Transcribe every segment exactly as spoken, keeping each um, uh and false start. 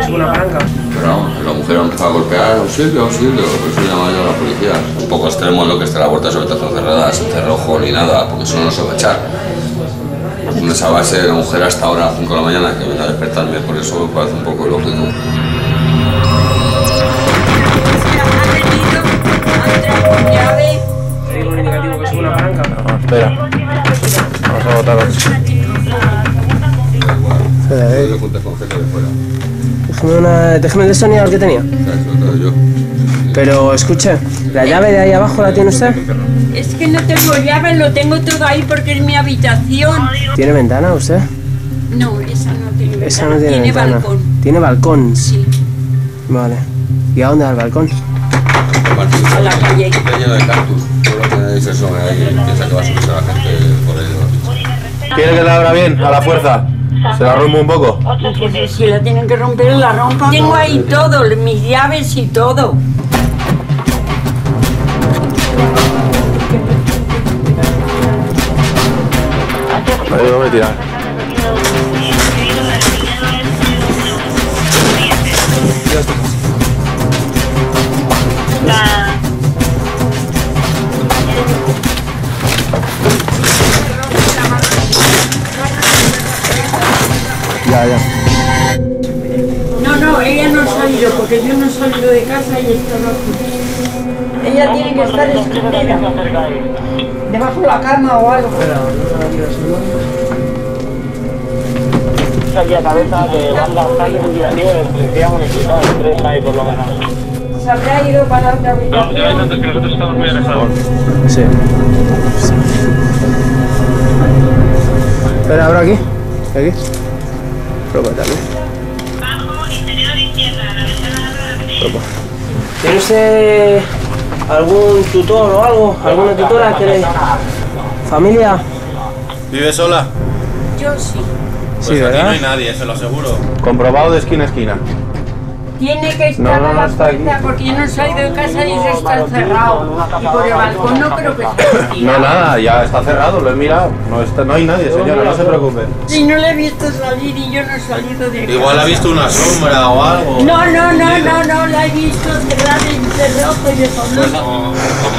es una palanca. Pero vamos, la mujer ha empezado a golpear, auxilio, auxilio, por eso llama yo a la policía. Un poco extremo en lo que esté la puerta sobre todo cerrada, sin cerrojo ni nada, porque eso no se va a echar. En esa base, la mujer hasta ahora, a las cinco de la mañana, que venga a despertarme, por eso me parece un poco lógico. Hay un indicativo que es una palanca. No, espera. Vamos a botar otro. Yo le junté con gente de fuera. Déjame, una, déjame el destornillador que tenía. O sea, sobre todo yo. Pero escuche, ¿la llave de ahí abajo la tiene usted? Es que no tengo llave, lo tengo todo ahí porque es mi habitación. ¿Tiene ventana usted? No, esa no tiene ventana. Esa no tiene, tiene ventana. balcón. ¿Tiene balcón? Sí, Vale. ¿Y a dónde va el balcón? a la calle. Está lleno de cactus. Todo lo que dice eso, ahí piensa que va a subirse la gente por ahí. ¿Quiere que la abra bien? A la fuerza. ¿Se la rompo un poco? Pues si la tienen que romper, la rompan. Tengo ahí todo, mis llaves y todo. Ahí voy a tirar. Ya, ya. No, no, ella no ha salido porque yo no he salido de casa y estaba aquí. Ella tiene que estar escondida. Debajo de la cama o algo. Aquí a cabeza de banda bastante indicativo de policía municipal, tres ahí por lo menos. Se habrá ido para otra No, habitación. ya ves antes que nosotros estamos muy alejados. Sí. Espera, ¿abro aquí? ¿Aquí? Propa también. Bajo, interior izquierda, la ventana de la derecha. Propa. ¿Tiene usted algún tutor o algo? ¿Alguna tutora que le... ¿Familia? ¿Vive sola? Yo sí. Sí, Pues aquí ¿verdad? no hay nadie, se lo aseguro. Comprobado de esquina a esquina. Tiene que estar No, no, a no la está aquí. puerta porque yo no he salido de casa y eso está cerrado. Y por el balcón no creo que esté. No, nada, ya está cerrado, lo he mirado. No, está, no hay nadie, señora, no se preocupe. Si no le he visto salir y yo no he salido de casa. Igual ha visto una sombra o algo. No, no, no, no, no, la he visto cerrada y cerrado y de fondo.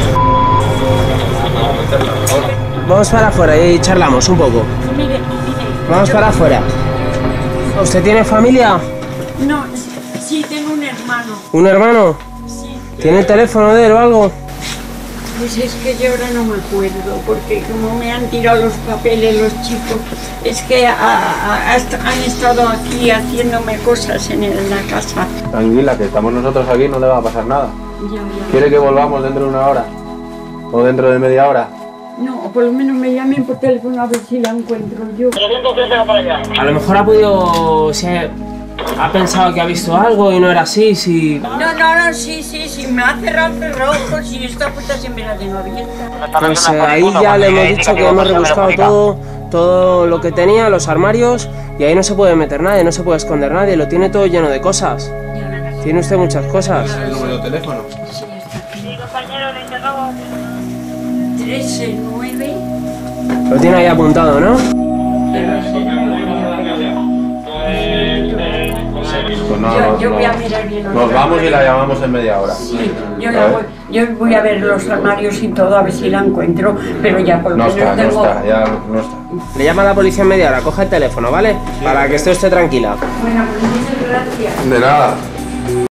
Vamos para afuera y charlamos un poco. Mire, mire. Vamos yo- para afuera. ¿Usted tiene familia? No, sí, tengo un hermano. ¿Un hermano? Sí. ¿Tiene el teléfono de él o algo? Pues es que yo ahora no me acuerdo, porque como me han tirado los papeles los chicos, es que a- a- a- han estado aquí haciéndome cosas en, el- en la casa. Tranquila, que estamos nosotros aquí, no le va a pasar nada. Ya, ya. ¿Quiere que volvamos dentro de una hora? ¿O dentro de media hora? No, por lo menos me llamen por teléfono a ver si la encuentro yo. trescientos treinta para allá. A lo mejor ha podido... Se ha pensado que ha visto algo y no era así, si... No, no, no, sí, sí, sí, me ha cerrado el cerrojo, si esta puerta siempre la tengo abierta. Pues eh, ahí ya le hemos dicho que hemos rebuscado todo, todo lo que tenía, los armarios, y ahí no se puede meter nadie, no se puede esconder nadie, lo tiene todo lleno de cosas. Ya, Tiene usted muchas cosas. ¿El número de teléfono? sí, está aquí. Sí, compañero, le interrogo. trece nueve. Lo tiene ahí apuntado, ¿no? Pues no, Yo, no, yo voy a no. mirar bien los Nos vamos y la llamamos en media hora. Sí, yo, la voy, yo voy a ver los armarios y todo, a ver si la encuentro, pero ya por lo No menos está, no tengo... está, ya no está. Le llama a la policía en media hora, coge el teléfono, ¿vale? Para que esté usted tranquila. Bueno, pues muchas gracias. De nada.